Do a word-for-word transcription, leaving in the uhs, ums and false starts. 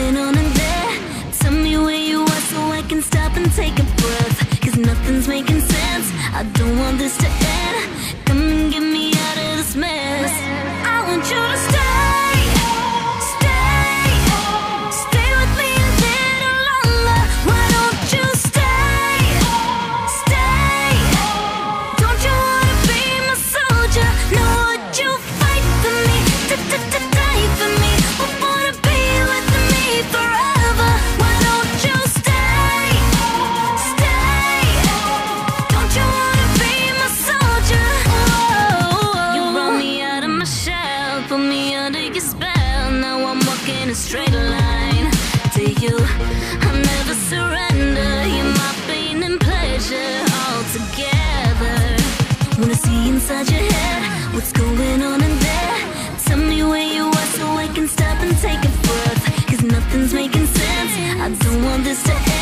going on in there? Tell me where you are so I can stop and take a breath. Cause nothing's making sense, I don't want this to end. Come and get me out of this mess. I want you to stay, stay, stay with me a little longer. Why don't you stay, stay? Don't you wanna be my soldier? No, would you fight for me, die for me? Or wanna be with me forever? Why don't you stay, stay? Don't you wanna be my soldier? Oh, you brought me out of my shell, put me under your spell. Now I'm walking a straight line to you. I'll never surrender. You're my pain and pleasure all together. Wanna see inside your head, what's going on in there? Tell me where you are so I can stop and take a breath. Cause nothing's making sense, I don't want this to end.